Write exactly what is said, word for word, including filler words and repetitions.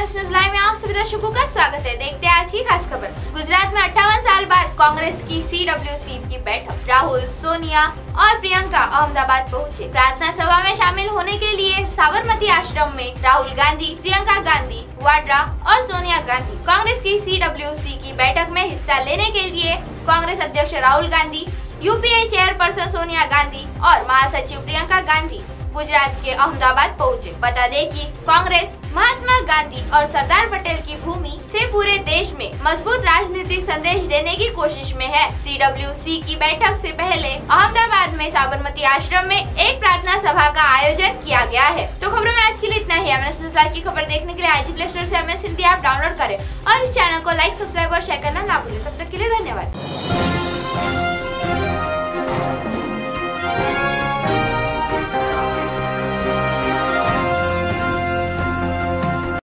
MS news live में आप सभी दर्शकों का स्वागत है। देखते हैं आज की खास खबर। गुजरात में अट्ठावन साल बाद कांग्रेस की सीडब्ल्यूसी की बैठक। राहुल, सोनिया और प्रियंका अहमदाबाद पहुंचे। प्रार्थना सभा में शामिल होने के लिए साबरमती आश्रम में राहुल गांधी, प्रियंका गांधी वाड्रा और सोनिया गांधी। कांग्रेस की सीडब्ल्यूसी की बैठक में हिस्सा लेने के लिए कांग्रेस अध्यक्ष राहुल गांधी, यूपीए चेयरपर्सन सोनिया गांधी और महासचिव प्रियंका गांधी गुजरात के अहमदाबाद पहुंचे। बता दें कि कांग्रेस महात्मा गांधी और सरदार पटेल की भूमि से पूरे देश में मजबूत राजनीतिक संदेश देने की कोशिश में है। सीडब्ल्यूसी की बैठक से पहले अहमदाबाद में साबरमती आश्रम में एक प्रार्थना सभा का आयोजन किया गया है। तो खबरों में आज के लिए इतना ही। एमएस न्यूज़ लाइव की खबर देखने के लिए आई जी प्ले स्टोर से एमएस हिंदी ऐप डाउनलोड करें और इस चैनल को लाइक, सब्सक्राइब और शेयर करना ना भूलें। तब तक के लिए